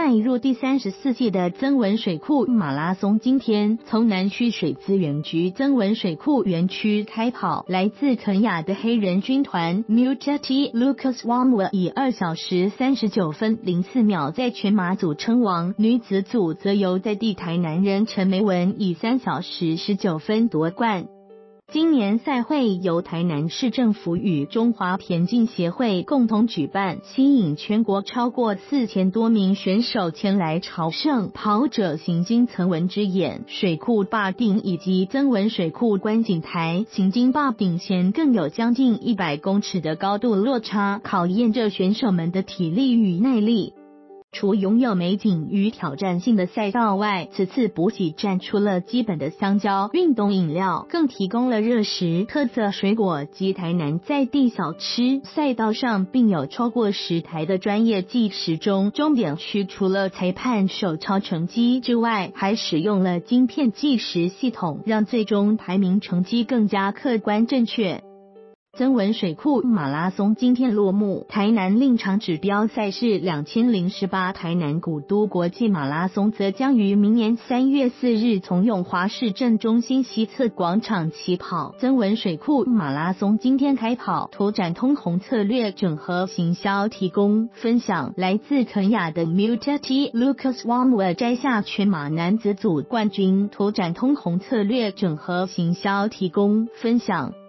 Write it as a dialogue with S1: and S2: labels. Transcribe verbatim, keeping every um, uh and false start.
S1: 迈入第三十四届的曾文水库马拉松今天从南区水资源局曾文水库园区开跑，来自肯亚的黑人军团 Mujeti Lucas Wamwa 以二小时三十九分零四秒在全马组称王，女子组则由在地台南人陈梅文以三小时十九分夺冠。今年赛会由台南市政府与中华田径协会共同举办，吸引全国超过四千多名选手前来朝圣。跑者行经曾文之眼水库坝顶以及曾文水库观景台，行经坝顶前更有将近一百公尺的高度落差，考验着选手们的体力与耐力。除拥有美景与挑战性的赛道外，此次补给站除了基本的香蕉、运动饮料，更提供了热食、特色水果及台南在地小吃。赛道上并有超过十台的专业计时钟，终点区除了裁判手抄成绩之外，还使用了晶片计时系统，让最终排名成绩更加客观正确。曾文水库马拉松今天落幕，台南另场指标赛事两千零十八台南古都国际马拉松则将于明年三月四日从永华市政中心西侧广场起跑。曾文水库马拉松今天开跑，图展通红策略整合行销提供分享，来自肯亚的 Mujeti Lucas Wamwa 摘下全马男子组冠军，图展通红策略整合行销提供分享。